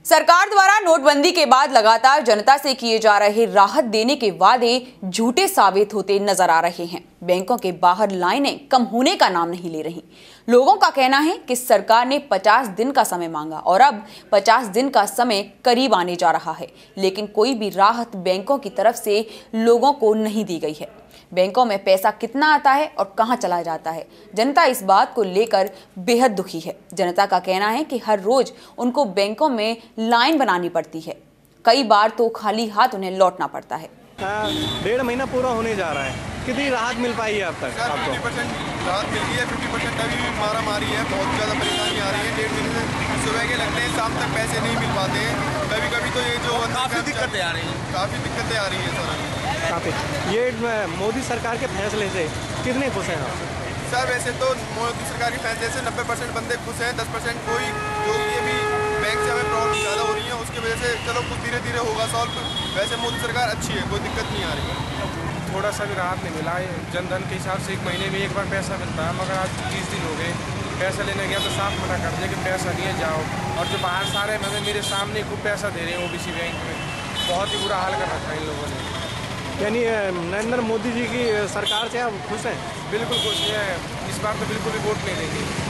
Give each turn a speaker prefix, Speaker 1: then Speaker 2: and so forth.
Speaker 1: सरकार द्वारा नोटबंदी के बाद लगातार जनता से किए जा रहे राहत देने के वादे झूठे साबित होते नजर आ रहे हैं। बैंकों के बाहर लाइनें कम होने का नाम नहीं ले रही। लोगों का कहना है कि सरकार ने 50 दिन का समय मांगा और अब 50 दिन का समय करीब आने जा रहा है, लेकिन कोई भी राहत बैंकों की तरफ से लोगों को नहीं दी गई है। बैंकों में पैसा कितना आता है और कहां चला जाता है, जनता इस बात को लेकर बेहद दुखी है। जनता का कहना है कि हर रोज उनको बैंकों में लाइन बनानी पड़ती है, कई बार तो खाली हाथ उन्हें लौटना पड़ता है।
Speaker 2: 1.5 महीना पूरा होने जा रहा है, कितनी राहत मिल पाई है अब तक?
Speaker 3: सर 50% राहत मिल गई है, 50% अभी भी मारा मारी है, बहुत ज़्यादा परेशानी आ रही है। 1.5 महीने से सुबह के लगते हैं, शाम तक पैसे नहीं मिल पाते हैं। कभी कभी तो ये जो काफ़ी दिक्कतें आ रही हैं सर।
Speaker 2: काफ़ी ये मोदी सरकार के फैसले से कितने खुश हैं आप?
Speaker 3: सर वैसे तो मोदी सरकार के फैसले से 90% बंदे खुश हैं, 10% कोई जो कि अभी बैंक से हमें प्रॉब्लम ज़्यादा हो रही है उसकी वजह से चलो कुछ धीरे धीरे होगा सॉल्व। वैसे मोदी सरकार अच्छी है, कोई दिक्कत नहीं आ रही है।
Speaker 4: थोड़ा सा भी राहत नहीं मिला है। जनधन के हिसाब से 1 महीने में एक बार पैसा मिलता है, मगर आज 30 दिन हो गए पैसा लेने गया तो साफ मना कर दिया कि पैसा लिए जाओ। और जो बाहर सारे हमें मेरे सामने खूब पैसा दे रहे हैं ओबीसी बैंक में, बहुत ही बुरा हाल कर रखा है इन लोगों ने।
Speaker 2: यानी नरेंद्र मोदी जी की सरकार से आप खुश हैं?
Speaker 4: बिल्कुल खुश है, इस बार तो बिल्कुल भी वोट नहीं देंगे।